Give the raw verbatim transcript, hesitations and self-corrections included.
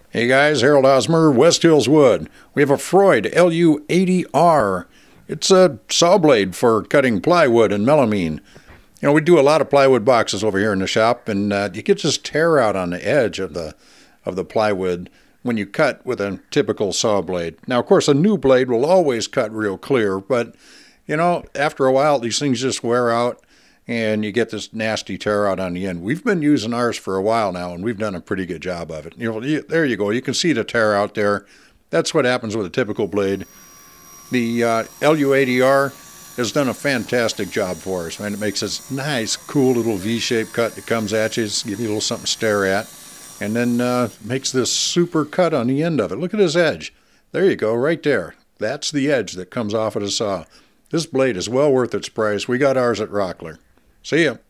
Hey guys, Harold Osmer, West Hills Wood. We have a Freud L U eighty R. It's a saw blade for cutting plywood and melamine. You know, we do a lot of plywood boxes over here in the shop, and uh, you get this tear out on the edge of the of the plywood when you cut with a typical saw blade. Now, of course, a new blade will always cut real clear, but you know, after a while, these things just wear out, and you get this nasty tear out on the end. We've been using ours for a while now, and we've done a pretty good job of it. You know, you, there you go. You can see the tear out there. That's what happens with a typical blade. The uh, L U eighty R has done a fantastic job for us, man. It makes this nice, cool little V-shaped cut that comes at you, just give you a little something to stare at, and then uh, makes this super cut on the end of it. Look at this edge. There you go, right there. That's the edge that comes off of the saw. This blade is well worth its price. We got ours at Rockler. See ya.